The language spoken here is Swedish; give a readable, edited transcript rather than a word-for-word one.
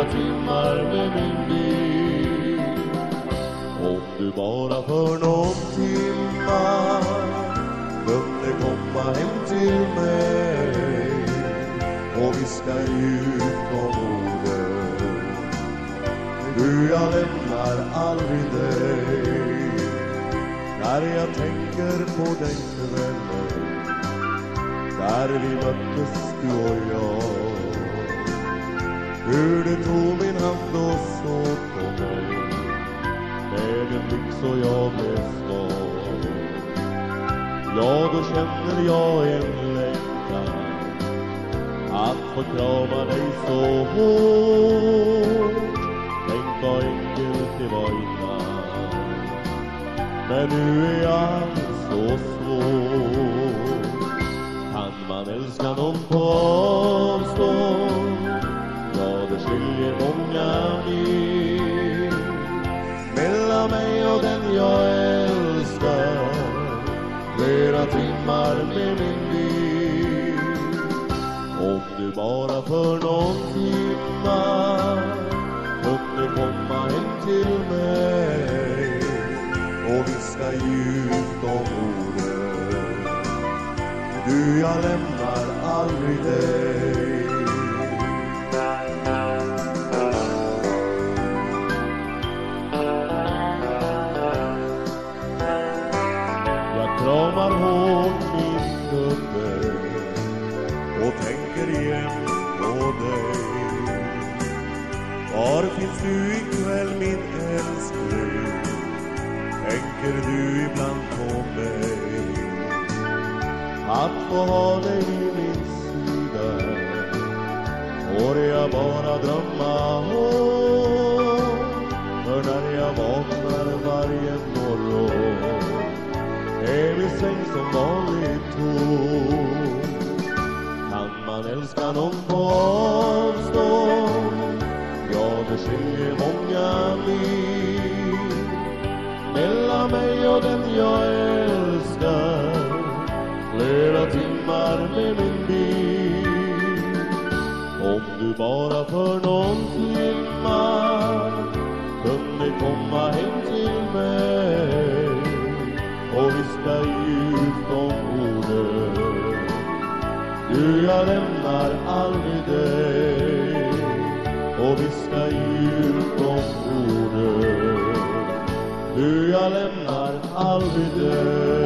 timmar med min bil. Om du bara för någon timmar kunde komma hem till mig och viska djupt om orden. Du, jag lämnar aldrig dig. När jag tänker på den kvällen där vi möttes, du och jag, hur du tog min hand och såg på mig med en blick så jag blev svag. Ja, då känner jag en längtan att få krama dig så hårt. Tänk vad enkelt det var innan, men nu är allt så svårt. Kan man älska någon på avstånd? Ja, det skiljer många mil mellan mig och den jag älskar. Flera timmar med min bil. Om du bara för någon timma kunde komma hem till mig och viska djupt om orden. Du, jag lämnar aldrig dig. Jag kramar hårt min gubbe och tänker igen på dig. Var finns du ikväll, min älskling? Tänker du ibland på mig? Att få ha dig vid min sida får jag bara drömma om. För när jag vaknar varje morgon är min säng som vanligt tom. Kan man älska någon på avstånd? Ja, det skiljer många mil mellan mig och den jag älskar. Flera timmar med min bil. Om du bara för någon timma kunde komma hem till mig och viska djupt om orden. Du, jag lämnar aldrig dig. Och viska djupt om orden. Du, jag lämnar aldrig dig.